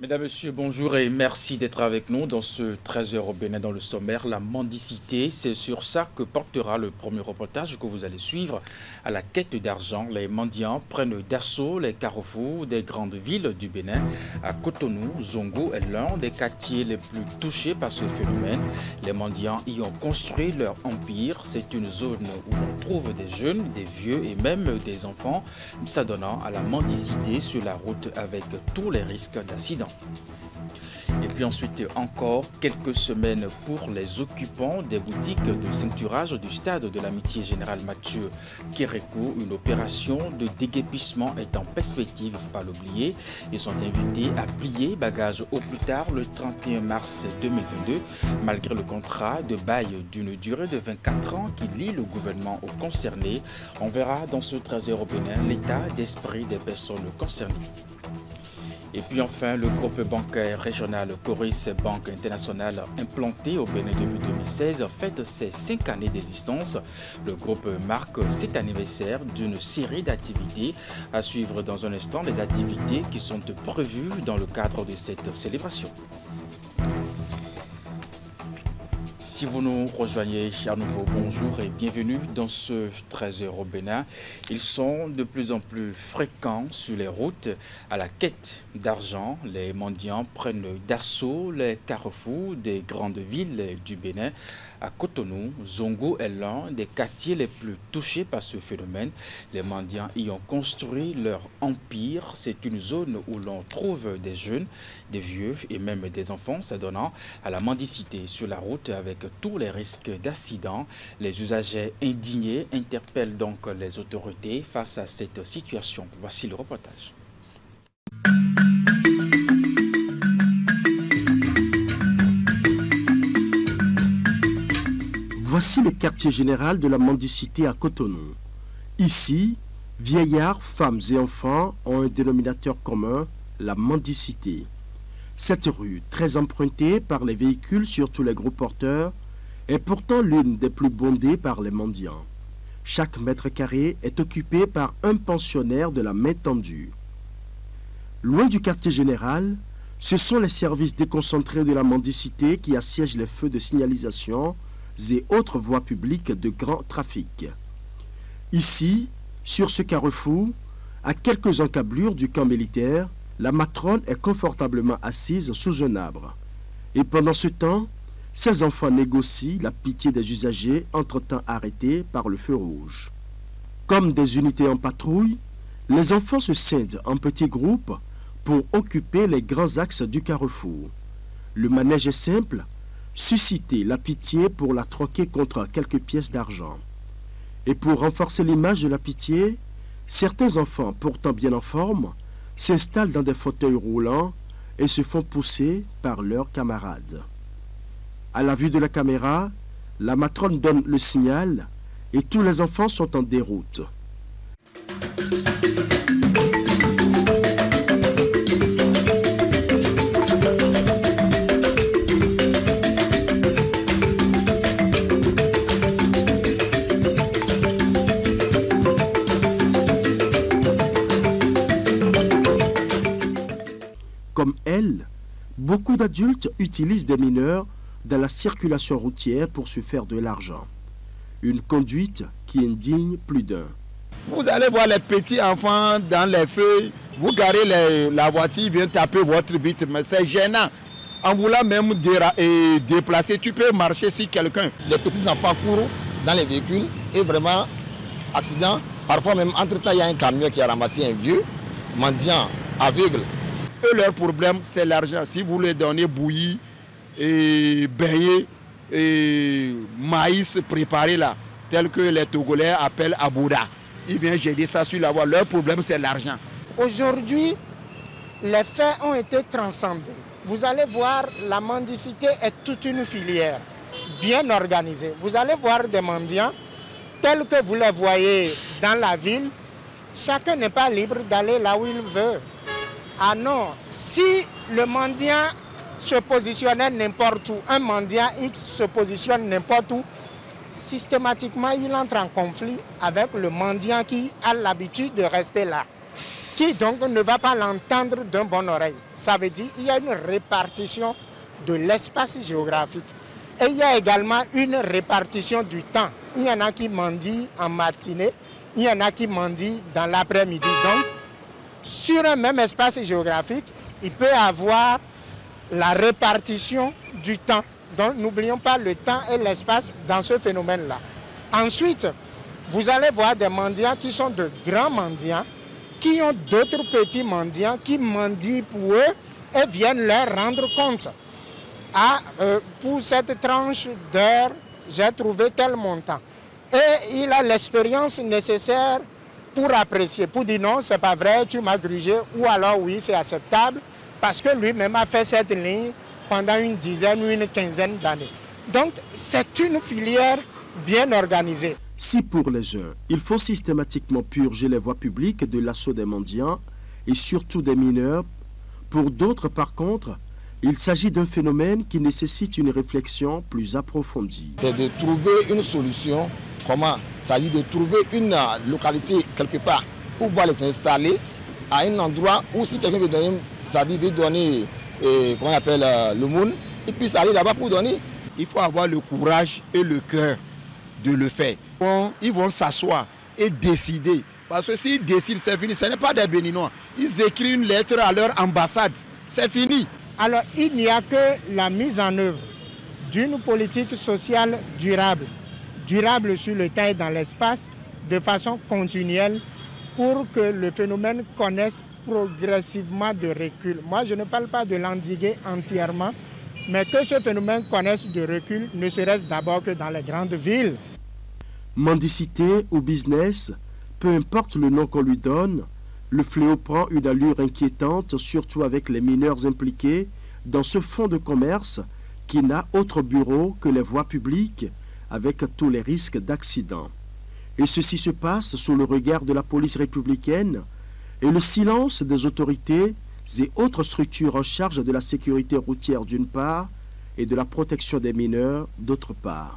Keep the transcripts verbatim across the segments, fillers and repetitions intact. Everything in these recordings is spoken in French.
Mesdames, Messieurs, bonjour et merci d'être avec nous dans ce treize heures au Bénin dans le sommaire. La mendicité, c'est sur ça que portera le premier reportage que vous allez suivre. À la quête d'argent, les mendiants prennent d'assaut les carrefours des grandes villes du Bénin. À Cotonou, Zongo est l'un des quartiers les plus touchés par ce phénomène. Les mendiants y ont construit leur empire. C'est une zone où l'on trouve des jeunes, des vieux et même des enfants, s'adonnant à la mendicité sur la route avec tous les risques d'accident. Et puis ensuite encore quelques semaines pour les occupants des boutiques de ceinturage du stade de l'amitié générale Mathieu Kérékou. Une opération de déguépissement est en perspective, il ne faut pas l'oublier. Ils sont invités à plier bagages au plus tard le trente et un mars deux mille vingt-deux, malgré le contrat de bail d'une durée de vingt-quatre ans qui lie le gouvernement aux concernés. On verra dans ce treize heures au Bénin l'état d'esprit des personnes concernées. Et puis enfin, le groupe bancaire régional Coris Banque Internationale, implanté au Bénin depuis deux mille seize, fête ses cinq années d'existence. Le groupe marque cet anniversaire d'une série d'activités. À suivre dans un instant les activités qui sont prévues dans le cadre de cette célébration. Si vous nous rejoignez à nouveau, bonjour et bienvenue dans ce treize heures au Bénin. Ils sont de plus en plus fréquents sur les routes à la quête d'argent. Les mendiants prennent d'assaut les carrefours des grandes villes du Bénin. À Cotonou, Zongo est l'un des quartiers les plus touchés par ce phénomène. Les mendiants y ont construit leur empire. C'est une zone où l'on trouve des jeunes, des vieux et même des enfants s'adonnant à la mendicité sur la route avec tous les risques d'accident. Les usagers indignés interpellent donc les autorités face à cette situation. Voici le reportage. Voici le quartier général de la mendicité à Cotonou. Ici, vieillards, femmes et enfants ont un dénominateur commun, la mendicité. Cette rue, très empruntée par les véhicules, surtout les gros porteurs, est pourtant l'une des plus bondées par les mendiants. Chaque mètre carré est occupé par un pensionnaire de la main tendue. Loin du quartier général, ce sont les services déconcentrés de la mendicité qui assiègent les feux de signalisation et autres voies publiques de grand trafic. Ici, sur ce carrefour, à quelques encablures du camp militaire, la matrone est confortablement assise sous un arbre. Et pendant ce temps, ses enfants négocient la pitié des usagers entre-temps arrêtés par le feu rouge. Comme des unités en patrouille, les enfants se scindent en petits groupes pour occuper les grands axes du carrefour. Le manège est simple, susciter la pitié pour la troquer contre quelques pièces d'argent. Et pour renforcer l'image de la pitié, certains enfants, pourtant bien en forme, s'installent dans des fauteuils roulants et se font pousser par leurs camarades. À la vue de la caméra, la matrone donne le signal et tous les enfants sont en déroute. Comme elle, beaucoup d'adultes utilisent des mineurs dans la circulation routière pour se faire de l'argent. Une conduite qui indigne plus d'un. Vous allez voir les petits enfants dans les feux, vous garez les, la voiture, vient taper votre vitre, mais c'est gênant. En voulant même déra et déplacer, tu peux marcher sur quelqu'un. Les petits enfants courent dans les véhicules et vraiment, accident. Parfois même, entre-temps, il y a un camion qui a ramassé un vieux, mendiant, aveugle. Eux, leur problème, c'est l'argent. Si vous leur donnez bouillie, et beignet, et maïs préparé là, tel que les Togolais appellent abouda. Ils viennent gérer ça sur la voie. Leur problème, c'est l'argent. Aujourd'hui, les faits ont été transcendés. Vous allez voir, la mendicité est toute une filière, bien organisée. Vous allez voir des mendiants, tels que vous les voyez dans la ville. Chacun n'est pas libre d'aller là où il veut. Ah non, si le mendiant se positionnait n'importe où, un mendiant X se positionne n'importe où, systématiquement il entre en conflit avec le mendiant qui a l'habitude de rester là. qui donc ne va pas l'entendre d'un bon oreille. Ça veut dire qu'il y a une répartition de l'espace géographique. Et il y a également une répartition du temps. Il y en a qui mendient en matinée, il y en a qui mendient dans l'après-midi. Donc, sur un même espace géographique, il peut y avoir la répartition du temps. Donc, n'oublions pas le temps et l'espace dans ce phénomène-là. Ensuite, vous allez voir des mendiants qui sont de grands mendiants, qui ont d'autres petits mendiants qui mendient pour eux et viennent leur rendre compte. Ah, euh, pour cette tranche d'heure, j'ai trouvé tel montant. Et il a l'expérience nécessaire pour apprécier, pour dire non, c'est pas vrai, tu m'as grugé, ou alors oui, c'est acceptable, parce que lui-même a fait cette ligne pendant une dizaine ou une quinzaine d'années. Donc, c'est une filière bien organisée. Si pour les uns, il faut systématiquement purger les voies publiques de l'assaut des mendiants et surtout des mineurs, pour d'autres, par contre, il s'agit d'un phénomène qui nécessite une réflexion plus approfondie. C'est de trouver une solution. Comment? Ça dit de trouver une localité quelque part pour pouvoir les installer à un endroit où si quelqu'un veut donner, ça dit veut donner, eh, comment on appelle, euh, le monde, et puis ça arrive là-bas pour donner. Il faut avoir le courage et le cœur de le faire. Bon, ils vont s'asseoir et décider. Parce que s'ils décident, c'est fini. Ce n'est pas des Béninois. Ils écrivent une lettre à leur ambassade. C'est fini. Alors, il n'y a que la mise en œuvre d'une politique sociale durable, durable sur le temps et dans l'espace, de façon continuelle, pour que le phénomène connaisse progressivement de recul. Moi, je ne parle pas de l'endiguer entièrement, mais que ce phénomène connaisse de recul, ne serait-ce d'abord que dans les grandes villes. Mendicité ou business, peu importe le nom qu'on lui donne, le fléau prend une allure inquiétante, surtout avec les mineurs impliqués dans ce fonds de commerce qui n'a autre bureau que les voies publiques avec tous les risques d'accident. Et ceci se passe sous le regard de la police républicaine et le silence des autorités et autres structures en charge de la sécurité routière d'une part et de la protection des mineurs d'autre part.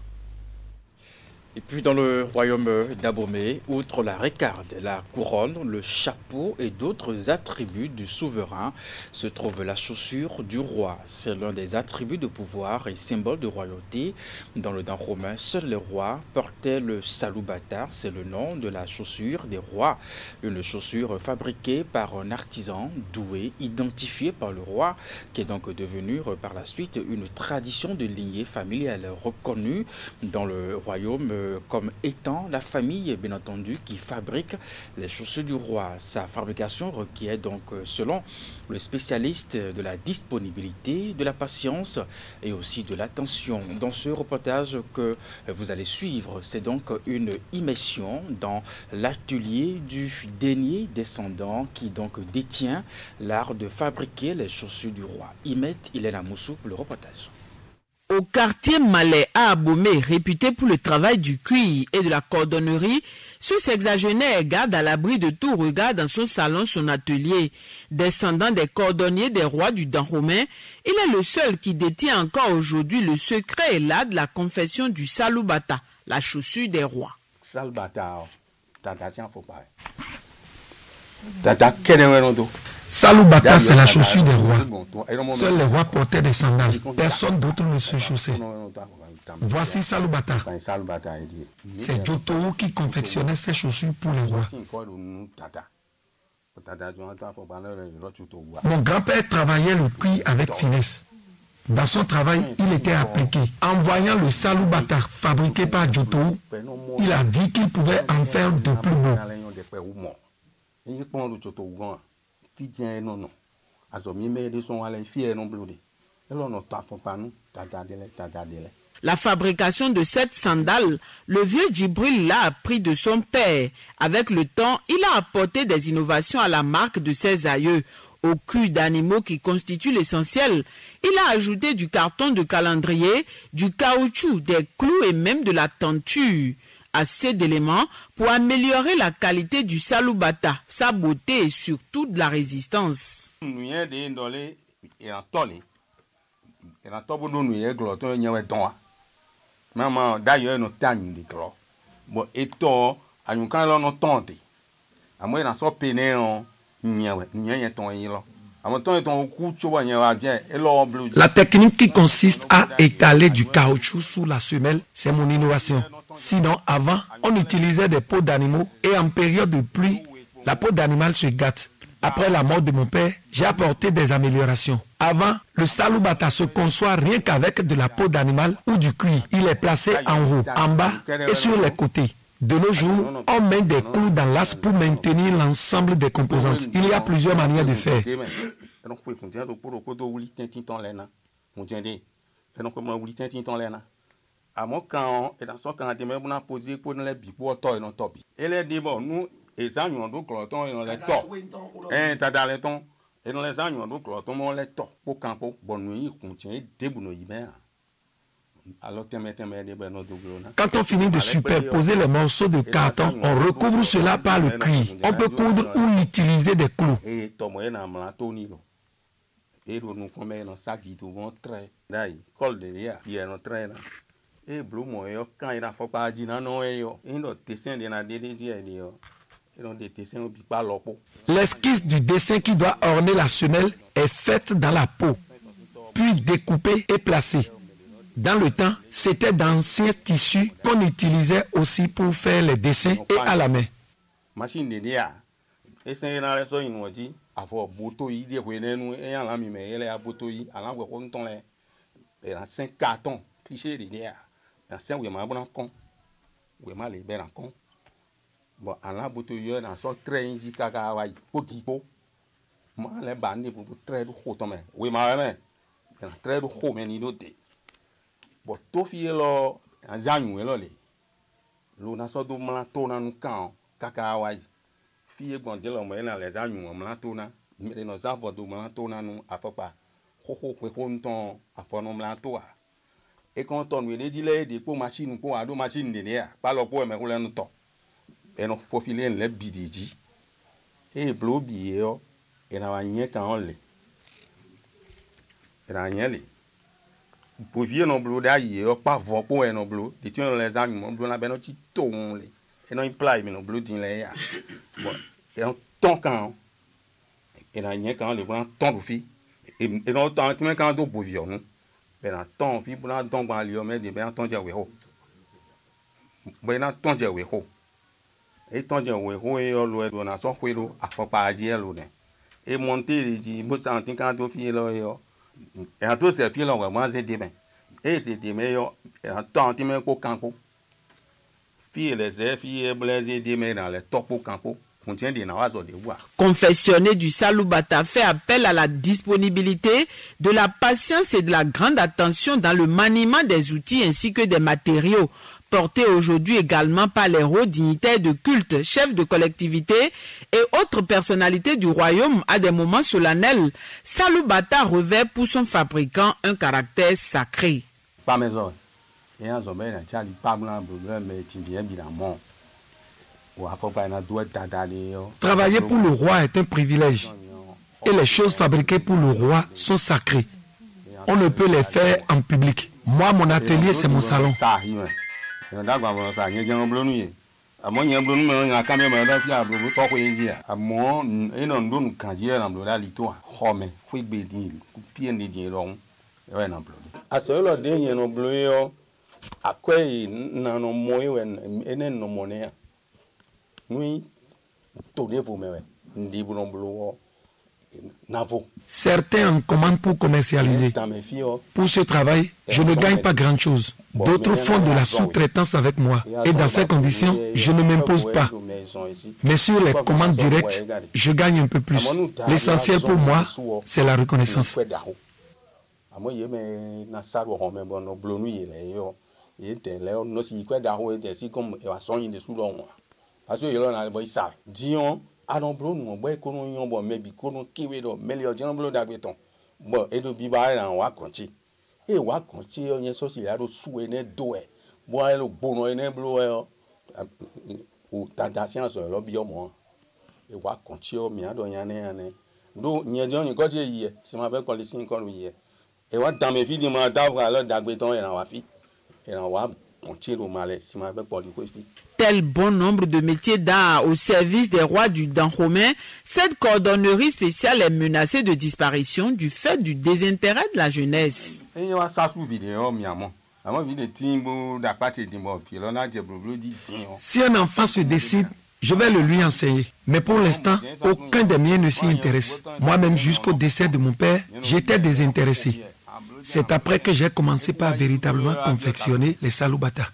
Et puis dans le royaume d'Abomey, outre la récarde, la couronne, le chapeau et d'autres attributs du souverain, se trouve la chaussure du roi. C'est l'un des attributs de pouvoir et symbole de royauté. Dans le Dahomey, seuls les rois portaient le salubata, c'est le nom de la chaussure des rois. Une chaussure fabriquée par un artisan doué, identifié par le roi, qui est donc devenue par la suite une tradition de lignée familiale reconnue dans le royaume comme étant la famille, bien entendu, qui fabrique les chaussures du roi. Sa fabrication requiert donc, selon le spécialiste, de la disponibilité, de la patience et aussi de l'attention. Dans ce reportage que vous allez suivre, c'est donc une immersion dans l'atelier du dernier descendant qui donc détient l'art de fabriquer les chaussures du roi. Imet Ilena Moussou pour le reportage. Au quartier Malais à Abomey, réputé pour le travail du cuir et de la cordonnerie, ce sexagénaire garde à l'abri de tout regard dans son salon son atelier. Descendant des cordonniers des rois du Dahomey, il est le seul qui détient encore aujourd'hui le secret et l'art de la confection du salubata, la chaussure des rois. Salubata, tata, tiens, faut pas. Tata, quel est le nom? Salubata, c'est la chaussure des rois. Seuls les rois portaient des sandales. Personne d'autre ne se chaussait. Voici Salubata. C'est Jotou qui confectionnait ces chaussures pour les rois. Mon grand-père travaillait le cuir avec finesse. Dans son travail, il était appliqué. En voyant le Salubata fabriqué par Jotou, il a dit qu'il pouvait en faire de plus beau. La fabrication de cette sandale, le vieux Djibril l'a appris de son père. Avec le temps, il a apporté des innovations à la marque de ses aïeux. Au cul d'animaux qui constituent l'essentiel, il a ajouté du carton de calendrier, du caoutchouc, des clous et même de la tenture. Assez d'éléments pour améliorer la qualité du salubata, sa beauté et surtout de la résistance. Amo ina so pene on nyewe nyenye ton yilo. La technique qui consiste à étaler du caoutchouc sous la semelle, c'est mon innovation. Sinon, avant, on utilisait des peaux d'animaux et en période de pluie, la peau d'animal se gâte. Après la mort de mon père, j'ai apporté des améliorations. Avant, le salubata se conçoit rien qu'avec de la peau d'animal ou du cuir. Il est placé en haut, en bas et sur les côtés. De nos jours, on met des clous dans l'as pour maintenir l'ensemble des composantes. Il y a plusieurs manières de faire. Quand on finit de superposer les morceaux de carton, on recouvre cela par le cuir. On peut coudre ou utiliser des clous. L'esquisse du dessin qui doit orner la semelle est faite dans la peau, puis découpée et placée. Dans le temps, c'était d'anciens tissus qu'on utilisait aussi pour faire les dessins et à la main. Pour vivre dans le d'ailleurs, pas voir pour un bleu, des tueurs les animaux, bleu la belle petit ton, et non il plaît, mais non bleu din les ya. Bon, et on ton quand, et là rien quand les blancs ton de fille, et non tant que quand on pour vivre, non, mais là ton fille pour la ton dans l'eau, mais des bien ton dire oui ho, ben là ton dire oui ho, et ton dire oui ho et l'eau on a son couteau à faire pas dire l'eau, et monter les dit, moi ça en tant quand fille là yo. Et en tout ces filles là vraiment c'est demain et c'est demain yo et en tant que même pour campo filles les filles blazer demain dans les top pour campo contient des nawazo de voir. Confectionner du salubata fait appel à la disponibilité, de la patience et de la grande attention dans le maniement des outils ainsi que des matériaux, porté aujourd'hui également par les hauts dignitaires de culte, chefs de collectivité et autres personnalités du royaume à des moments solennels. Salubata revêt pour son fabricant un caractère sacré. Pas maison. Et en zone, il y a pas blanc, mais il y a évidemment. Travailler pour le roi est un privilège. Et les choses fabriquées pour le roi sont sacrées. On ne peut les faire en public. Moi, mon atelier, c'est mon salon. Certains en commandent pour commercialiser. Pour ce travail, je ne gagne pas grand-chose. D'autres font de la sous-traitance avec moi. Et dans ces conditions, je ne m'impose pas. Mais sur les commandes directes, je gagne un peu plus. L'essentiel pour moi, c'est la reconnaissance. Parce que yelo na boy sa dion anon blo no boy ko no yon bo mebi ko no kiwe do melio jon blo da beton bo e do bi ba na wa konchi e wa konchi o yen so si la do su ene do e bo e lo gbono ene blo e o tentation so lo bi o mo e wa konchi o mi ado yan ne yan do yen jon yin ko je yi si ma be ko li sin ko wi e wa dan me fi di ma da wa lo da beton e na wa fi e na wa Tel bon nombre de métiers d'art au service des rois du Dahomey, cette cordonnerie spéciale est menacée de disparition du fait du désintérêt de la jeunesse. Si un enfant se décide, je vais le lui enseigner. Mais pour l'instant, aucun des miens ne s'y intéresse. Moi-même, jusqu'au décès de mon père, j'étais désintéressé. C'est après que j'ai commencé par véritablement confectionner les salubata.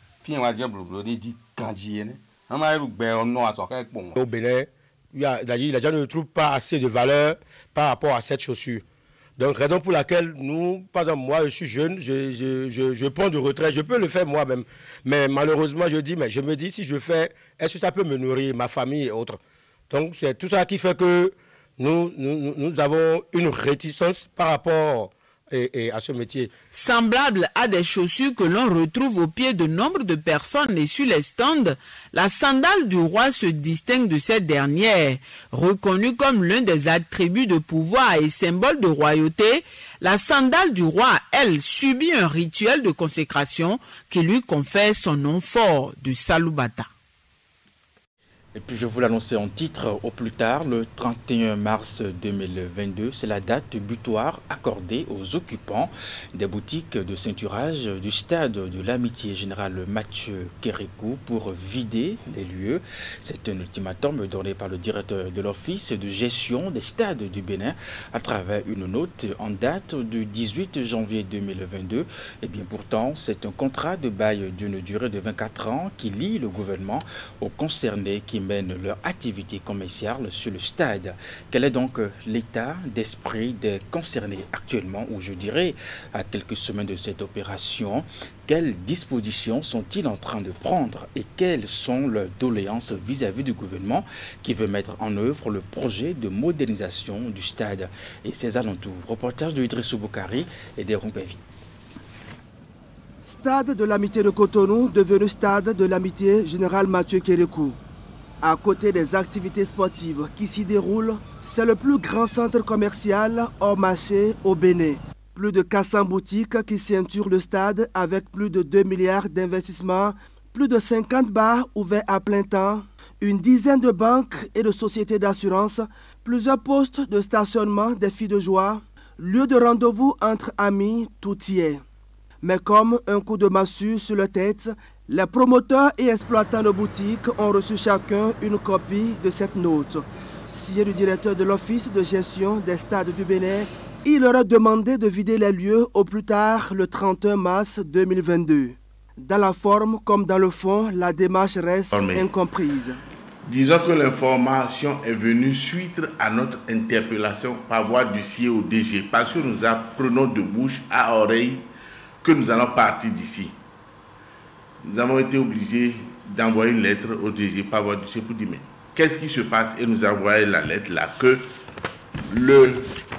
Au Bénin, les gens ne trouvent pas assez de valeur par rapport à cette chaussure. Donc, raison pour laquelle nous, par exemple, moi, je suis jeune, je, je, je, je prends du retrait, je peux le faire moi-même. Mais malheureusement, je dis, mais je me dis, si je fais, est-ce que ça peut me nourrir, ma famille et autres? Donc, c'est tout ça qui fait que nous, nous, nous avons une réticence par rapport et, et à ce métier. Semblable à des chaussures que l'on retrouve au pied de nombre de personnes et sur les stands, la sandale du roi se distingue de cette dernière. Reconnue comme l'un des attributs de pouvoir et symbole de royauté, la sandale du roi, elle, subit un rituel de consécration qui lui confère son nom fort de Salubata. Et puis je vous l'annonçais en titre au plus tard, le trente et un mars deux mille vingt-deux, c'est la date butoir accordée aux occupants des boutiques de ceinturage du stade de l'Amitié Générale Mathieu Kérékou pour vider les lieux. C'est un ultimatum donné par le directeur de l'Office de gestion des stades du Bénin à travers une note en date du dix-huit janvier deux mille vingt-deux. Et bien pourtant, c'est un contrat de bail d'une durée de vingt-quatre ans qui lie le gouvernement aux concernés qui mènent leur activité commerciale sur le stade. Quel est donc l'état d'esprit des concernés actuellement, ou je dirais à quelques semaines de cette opération? Quelles dispositions sont-ils en train de prendre et quelles sont leurs doléances vis-à-vis du gouvernement qui veut mettre en œuvre le projet de modernisation du stade et ses alentours? Reportage de Idrissou Boukari et des Rompévi. Stade de l'Amitié de Cotonou devenu stade de l'Amitié Générale Mathieu Kérékou. À côté des activités sportives qui s'y déroulent, c'est le plus grand centre commercial hors marché au Bénin. Plus de quatre cents boutiques qui ceinturent le stade avec plus de deux milliards d'investissements, plus de cinquante bars ouverts à plein temps, une dizaine de banques et de sociétés d'assurance, plusieurs postes de stationnement des filles de joie, lieu de rendez-vous entre amis, tout y est. Mais comme un coup de massue sur la tête, les promoteurs et exploitants de boutiques ont reçu chacun une copie de cette note. Signé du directeur de l'Office de gestion des stades du Bénin, il leur a demandé de vider les lieux au plus tard le trente et un mars deux mille vingt-deux. Dans la forme comme dans le fond, la démarche reste incomprise. Disons que l'information est venue suite à notre interpellation par voie du C I E au D G, parce que nous apprenons de bouche à oreille que nous allons partir d'ici. Nous avons été obligés d'envoyer une lettre au D G par voie du C I E pour dire mais qu'est-ce qui se passe, et nous avons envoyé la lettre là que le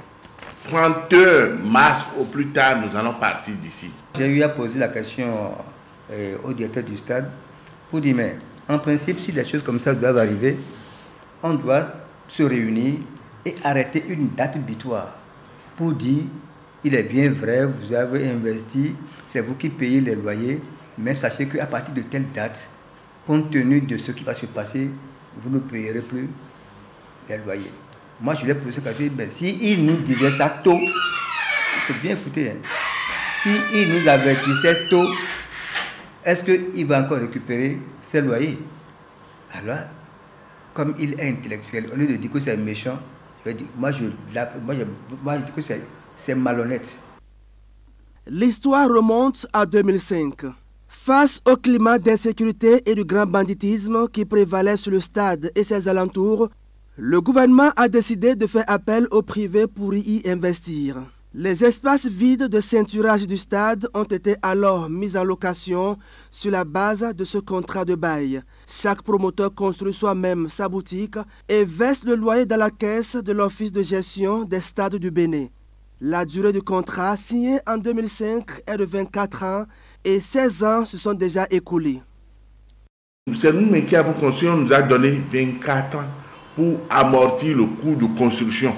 trente et un mars au plus tard nous allons partir d'ici. J'ai eu à poser la question euh, au directeur du stade pour dire mais en principe si des choses comme ça doivent arriver, on doit se réunir et arrêter une date butoir pour dire il est bien vrai, vous avez investi, c'est vous qui payez les loyers, mais sachez qu'à partir de telle date, compte tenu de ce qui va se passer, vous ne payerez plus les loyers. Moi, je l'ai posé cette question, ben, si il nous disait ça tôt, c'est bien écouté, hein. Si il nous avertissait tôt, est-ce qu'il va encore récupérer ses loyers? Alors, comme il est intellectuel, au lieu de dire que c'est méchant, je dis, moi, je, la, moi, je, moi, je dis que c'est... c'est malhonnête. L'histoire remonte à deux mille cinq. Face au climat d'insécurité et du grand banditisme qui prévalait sur le stade et ses alentours, le gouvernement a décidé de faire appel au privé pour y investir. Les espaces vides de ceinturage du stade ont été alors mis en location sur la base de ce contrat de bail. Chaque promoteur construit soi-même sa boutique et verse le loyer dans la caisse de l'Office de gestion des stades du Bénin. La durée du contrat signé en deux mille cinq est de vingt-quatre ans et seize ans se sont déjà écoulés. C'est nous qui avons construit, on nous a donné vingt-quatre ans pour amortir le coût de construction.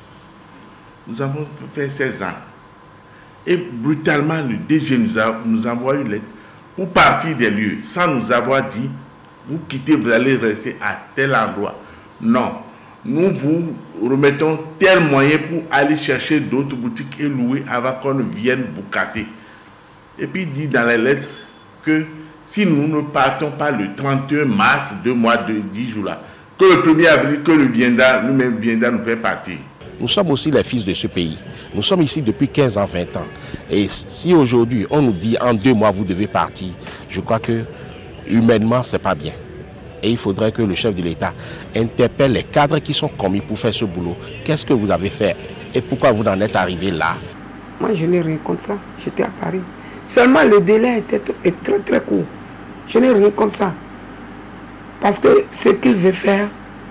Nous avons fait seize ans. Et brutalement, le D G nous a, nous a envoyé une lettre pour partir des lieux, sans nous avoir dit, vous quittez, vous allez rester à tel endroit. Non. Nous vous remettons tel moyen pour aller chercher d'autres boutiques et louer avant qu'on ne vienne vous casser. Et puis il dit dans les lettres que si nous ne partons pas le trente et un mars, deux mois de dix jours là, que le premier avril, que le Vienda, nous-mêmes Vienda nous fait partir. Nous sommes aussi les fils de ce pays. Nous sommes ici depuis quinze ans, vingt ans. Et si aujourd'hui on nous dit en deux mois vous devez partir, je crois que humainement c'est pas bien. Et il faudrait que le chef de l'État interpelle les cadres qui sont commis pour faire ce boulot. Qu'est-ce que vous avez fait et pourquoi vous en êtes arrivé là? Moi, je n'ai rien contre ça. J'étais à Paris. Seulement, le délai était très, très, très court. Je n'ai rien contre ça. Parce que ce qu'il veut faire,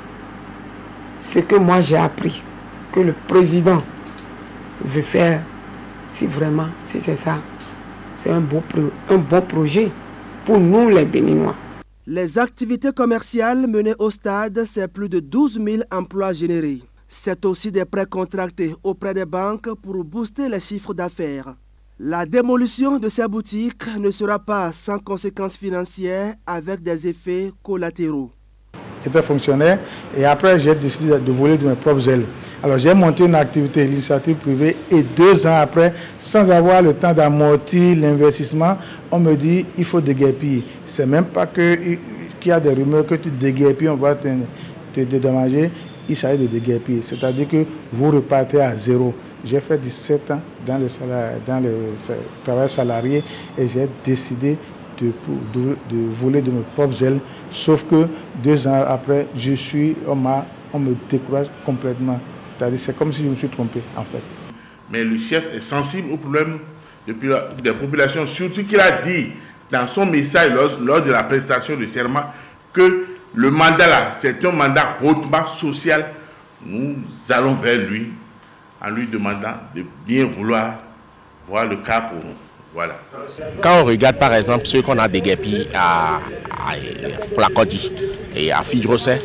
ce que moi j'ai appris, que le président veut faire, si vraiment, si c'est ça, c'est un, beau, un bon projet pour nous les Béninois. Les activités commerciales menées au stade, c'est plus de douze mille emplois générés. C'est aussi des prêts contractés auprès des banques pour booster les chiffres d'affaires. La démolition de ces boutiques ne sera pas sans conséquences financières avec des effets collatéraux. J'étais fonctionnaire et après j'ai décidé de voler de mes propres ailes. Alors j'ai monté une activité, l'initiative privée, et deux ans après, sans avoir le temps d'amortir l'investissement, on me dit il faut déguerpir. C'est même pas que qu'il y a des rumeurs que tu déguerpis, on va te, te dédommager. Il s'agit de déguerpir, c'est-à-dire que vous repartez à zéro. J'ai fait dix-sept ans dans le, salaire, dans le travail salarié et j'ai décidé De, de, de voler de mes propres ailes, sauf que deux ans après, je suis, on, on me décourage complètement. C'est-à-dire, c'est comme si je me suis trompé, en fait. Mais le chef est sensible au problème des populations, surtout qu'il a dit dans son message lors, lors de la prestation de serment que le mandat là, c'est un mandat hautement social. Nous allons vers lui en lui demandant de bien vouloir voir le cas pour nous. Voilà. Quand on regarde par exemple ceux qu'on a déguerpis à, à, pour la Codi et à Fidrosset,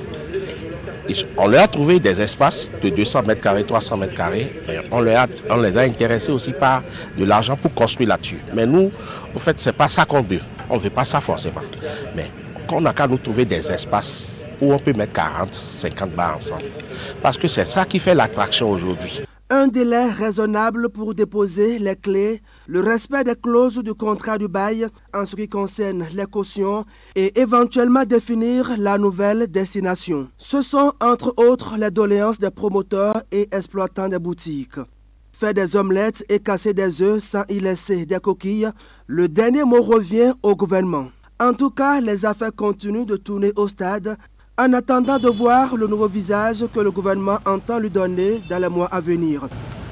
on leur a trouvé des espaces de deux cents mètres carrés, trois cents mètres carrés. On, leur a, on les a intéressés aussi par de l'argent pour construire là-dessus. Mais nous, en fait, c'est pas ça qu'on veut. On ne veut pas ça forcément. Mais on n'a qu'à nous trouver des espaces où on peut mettre quarante, cinquante bars ensemble. Parce que c'est ça qui fait l'attraction aujourd'hui. Un délai raisonnable pour déposer les clés, le respect des clauses du contrat du bail en ce qui concerne les cautions et éventuellement définir la nouvelle destination. Ce sont entre autres les doléances des promoteurs et exploitants des boutiques. Faire des omelettes et casser des œufs sans y laisser des coquilles, le dernier mot revient au gouvernement. En tout cas, les affaires continuent de tourner au stade en attendant de voir le nouveau visage que le gouvernement entend lui donner dans les mois à venir.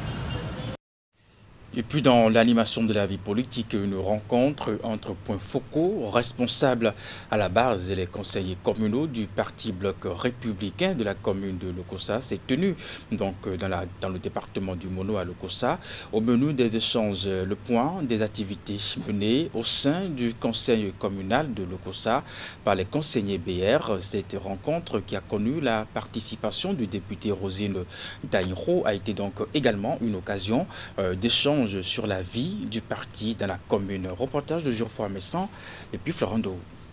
Et puis dans l'animation de la vie politique, une rencontre entre points focaux, responsables à la base et les conseillers communaux du parti bloc républicain de la commune de Lokossa s'est tenue donc dans, la, dans le département du Mono à Lokossa. Au menu des échanges, le point des activités menées au sein du conseil communal de Lokossa par les conseillers B R. Cette rencontre qui a connu la participation du député Rosine Daïro a été donc également une occasion euh, d'échange sur la vie du parti dans la commune. Reportage de Geoffroy Messan et puis Florando.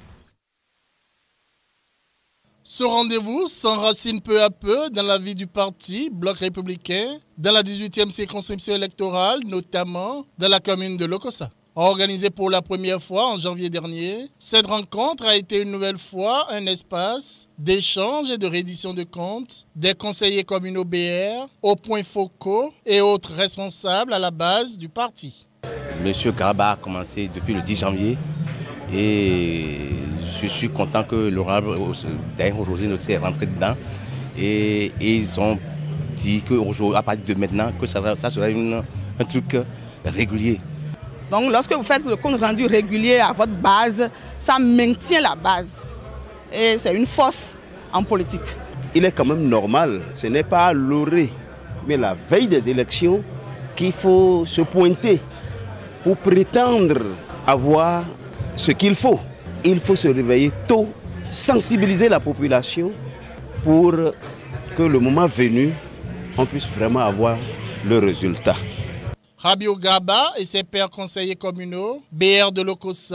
Ce rendez-vous s'enracine peu à peu dans la vie du parti Bloc républicain, dans la dix-huitième circonscription électorale, notamment dans la commune de Lokossa. Organisée pour la première fois en janvier dernier, cette rencontre a été une nouvelle fois un espace d'échange et de reddition de comptes des conseillers communaux B R, aux points focaux et autres responsables à la base du parti. Monsieur Garba a commencé depuis le dix janvier et je suis content que l'honorable Daïro Rosine aussi est rentré dedans et, et ils ont dit qu'à partir de maintenant que ça, ça sera une, un truc régulier. Donc lorsque vous faites le compte rendu régulier à votre base, ça maintient la base. Et c'est une force en politique. Il est quand même normal, ce n'est pas l'orée, mais la veille des élections qu'il faut se pointer pour prétendre avoir ce qu'il faut. Il faut se réveiller tôt, sensibiliser la population pour que le moment venu, on puisse vraiment avoir le résultat. Rabio Gaba et ses pairs conseillers communaux, B R de Lokossa,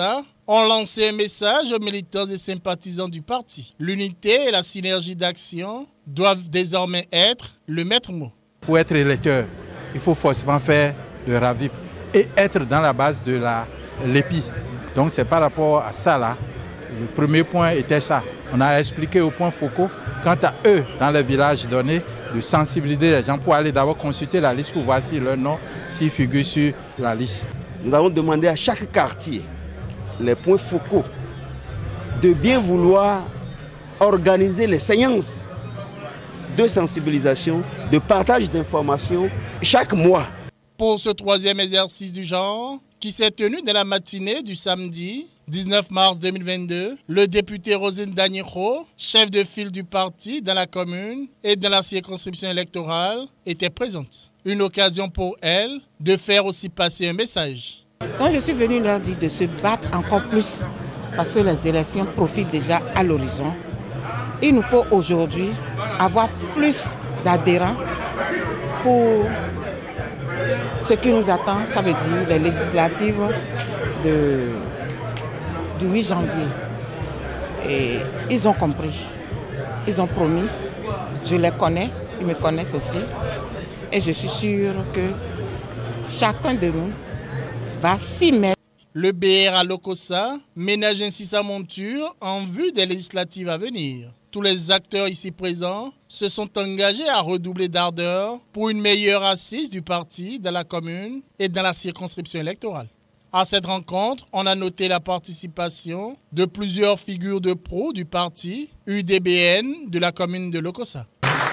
ont lancé un message aux militants et sympathisants du parti. L'unité et la synergie d'action doivent désormais être le maître mot. Pour être électeur, il faut forcément faire le RAVIP et être dans la base de la l'E P I. Donc c'est par rapport à ça là. Le premier point était ça. On a expliqué aux points focaux, quant à eux, dans les villages donnés, de sensibiliser les gens pour aller d'abord consulter la liste pour voir si leur nom s'y figure sur la liste. Nous avons demandé à chaque quartier, les points focaux, de bien vouloir organiser les séances de sensibilisation, de partage d'informations chaque mois. Pour ce troisième exercice du genre, qui s'est tenu dans la matinée du samedi dix-neuf mars deux mille vingt-deux, le député Rosine Daniero, chef de file du parti dans la commune et dans la circonscription électorale, était présente. Une occasion pour elle de faire aussi passer un message. Donc je suis venue leur dire de se battre encore plus parce que les élections profilent déjà à l'horizon. Il nous faut aujourd'hui avoir plus d'adhérents pour ce qui nous attend, ça veut dire les législatives de, du huit janvier. Et ils ont compris, ils ont promis, je les connais, ils me connaissent aussi. Et je suis sûre que chacun de nous va s'y mettre. Le B R à Lokossa ménage ainsi sa monture en vue des législatives à venir. Tous les acteurs ici présents se sont engagés à redoubler d'ardeur pour une meilleure assise du parti dans la commune et dans la circonscription électorale. À cette rencontre, on a noté la participation de plusieurs figures de pro du parti U D B N de la commune de Lokossa.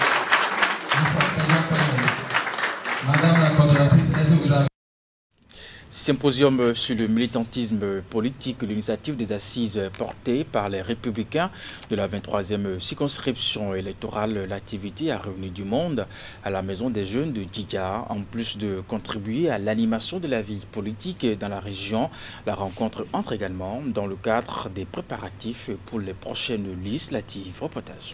Madame la coordonnatrice, est-ce que vous avez... Symposium sur le militantisme politique, l'initiative des assises portée par les Républicains de la vingt-troisième circonscription électorale. L'activité a réuni du monde à la Maison des Jeunes de Djidja. En plus de contribuer à l'animation de la vie politique dans la région, la rencontre entre également dans le cadre des préparatifs pour les prochaines législatives. Reportage.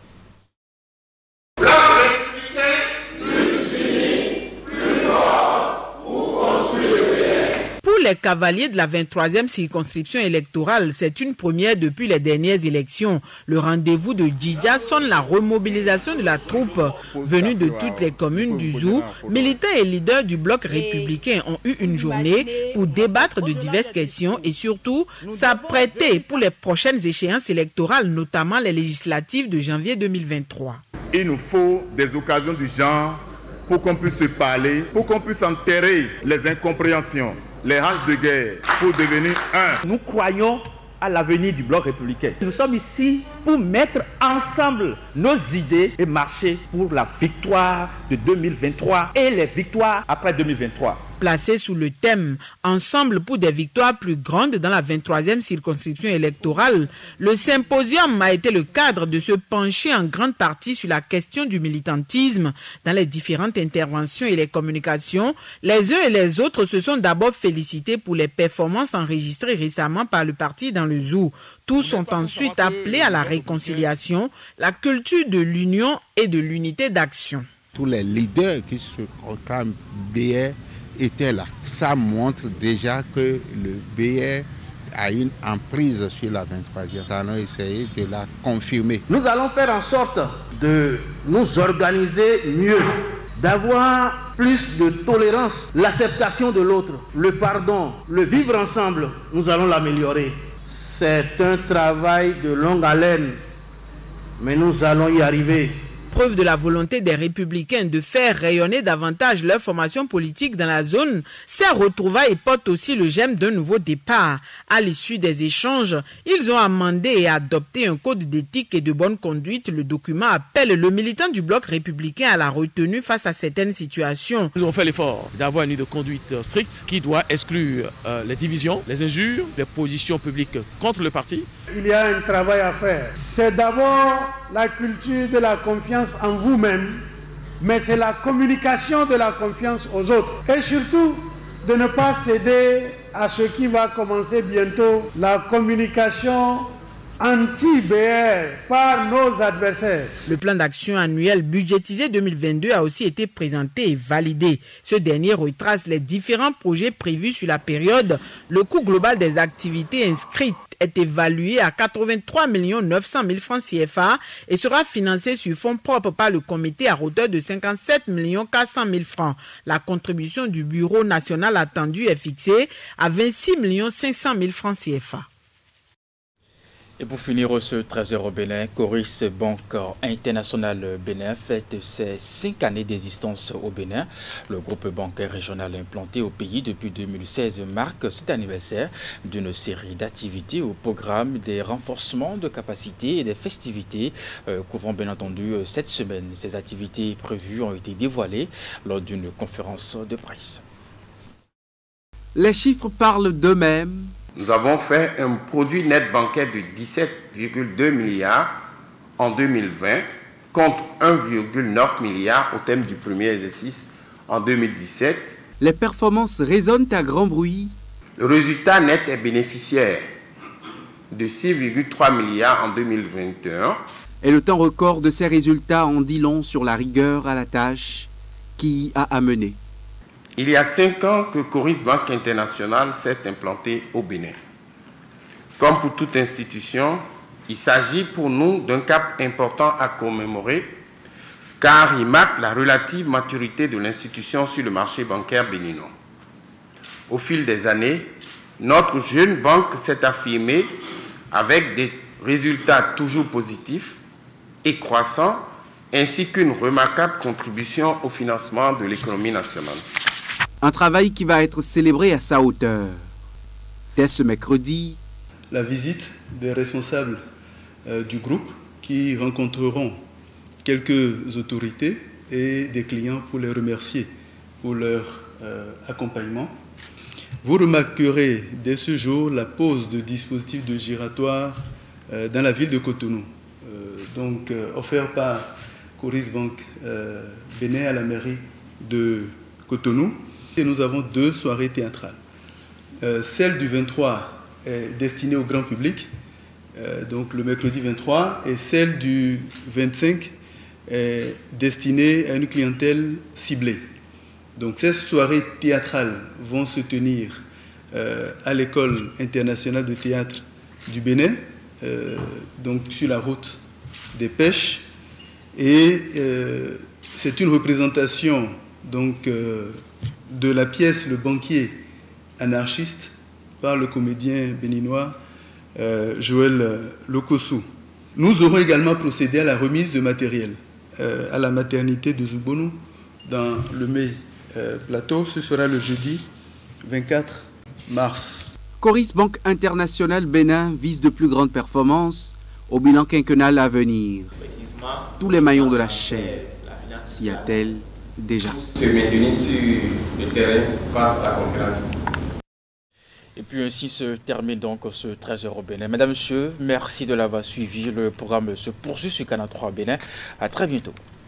Pour les cavaliers de la vingt-troisième circonscription électorale, c'est une première depuis les dernières élections. Le rendez-vous de Djidja sonne la remobilisation de la troupe venue de toutes les communes du Zou. Militants et leaders du bloc républicain ont eu une journée pour débattre de diverses questions et surtout s'apprêter pour les prochaines échéances électorales, notamment les législatives de janvier deux mille vingt-trois. Il nous faut des occasions du genre pour qu'on puisse se parler, pour qu'on puisse enterrer les incompréhensions, les haches de guerre, pour devenir un. Nous croyons à l'avenir du bloc républicain. Nous sommes ici pour mettre ensemble nos idées et marcher pour la victoire de deux mille vingt-trois et les victoires après deux mille vingt-trois. Placé sous le thème « Ensemble pour des victoires plus grandes dans la vingt-troisième circonscription électorale », le symposium a été le cadre de se pencher en grande partie sur la question du militantisme. Dans les différentes interventions et les communications, les uns et les autres se sont d'abord félicités pour les performances enregistrées récemment par le parti dans le Zou. Tous sont ensuite appelés à la réconciliation, la culture de l'union et de l'unité d'action. Tous les leaders qui se proclament B R était là. Ça montre déjà que le B R a une emprise sur la vingt-troisième. Nous allons essayer de la confirmer. Nous allons faire en sorte de nous organiser mieux, d'avoir plus de tolérance, l'acceptation de l'autre, le pardon, le vivre ensemble, nous allons l'améliorer. C'est un travail de longue haleine, mais nous allons y arriver. Preuve de la volonté des Républicains de faire rayonner davantage leur formation politique dans la zone, ces retrouvailles portent aussi le germe d'un nouveau départ. À l'issue des échanges, ils ont amendé et adopté un code d'éthique et de bonne conduite. Le document appelle le militant du bloc républicain à la retenue face à certaines situations. Nous avons fait l'effort d'avoir une ligne de conduite stricte qui doit exclure euh, les divisions, les injures, les positions publiques contre le parti. Il y a un travail à faire. C'est d'abord la culture de la confiance en vous-même, mais c'est la communication de la confiance aux autres. Et surtout, de ne pas céder à ce qui va commencer bientôt, la communication anti-B R par nos adversaires. Le plan d'action annuel budgétisé deux mille vingt-deux a aussi été présenté et validé. Ce dernier retrace les différents projets prévus sur la période, le coût global des activités inscrites est évalué à quatre-vingt-trois millions neuf cent mille francs C F A et sera financé sur fonds propres par le comité à hauteur de cinquante-sept millions quatre cent mille francs. La contribution du Bureau national attendue est fixée à vingt-six millions cinq cent mille francs C F A. Et pour finir ce treize heures au Bénin, Coris Banque Internationale Bénin fête ses cinq années d'existence au Bénin. Le groupe bancaire régional implanté au pays depuis deux mille seize marque cet anniversaire d'une série d'activités au programme des renforcements de capacités et des festivités euh, couvrant bien entendu cette semaine. Ces activités prévues ont été dévoilées lors d'une conférence de presse. Les chiffres parlent d'eux-mêmes. Nous avons fait un produit net bancaire de dix-sept virgule deux milliards en deux mille vingt contre un virgule neuf milliard au terme du premier exercice en deux mille dix-sept. Les performances résonnent à grand bruit. Le résultat net est bénéficiaire de six virgule trois milliards en deux mille vingt et un. Et le temps record de ces résultats en dit long sur la rigueur à la tâche qui a amené. Il y a cinq ans que Coris Banque Internationale s'est implantée au Bénin. Comme pour toute institution, il s'agit pour nous d'un cap important à commémorer car il marque la relative maturité de l'institution sur le marché bancaire béninois. Au fil des années, notre jeune banque s'est affirmée avec des résultats toujours positifs et croissants ainsi qu'une remarquable contribution au financement de l'économie nationale. Un travail qui va être célébré à sa hauteur. Dès ce mercredi, la visite des responsables euh, du groupe qui rencontreront quelques autorités et des clients pour les remercier pour leur euh, accompagnement. Vous remarquerez dès ce jour la pose de dispositifs de giratoire euh, dans la ville de Cotonou, euh, donc euh, offert par Coris Banque euh, Bénin à la mairie de Cotonou. Et nous avons deux soirées théâtrales. Euh, celle du vingt-trois est destinée au grand public, euh, donc le mercredi vingt-trois, et celle du vingt-cinq est destinée à une clientèle ciblée. Donc ces soirées théâtrales vont se tenir euh, à l'École internationale de théâtre du Bénin, euh, donc sur la route des Pêches, et euh, c'est une représentation donc euh, de la pièce Le banquier anarchiste par le comédien béninois euh, Joël Lokossou. Nous aurons également procédé à la remise de matériel euh, à la maternité de Zubonou dans le Mai euh, Plateau. Ce sera le jeudi vingt-quatre mars. Coris Banque Internationale Bénin vise de plus grandes performances au bilan quinquennal à venir. Tous les maillons de la chaîne s'y attellent déjà. Se maintenir sur le terrain face à la concurrence. Et puis ainsi se termine donc ce treize heures au Bénin. Mesdames, Messieurs, merci de l'avoir suivi. Le programme se poursuit sur Canal trois Bénin. À très bientôt.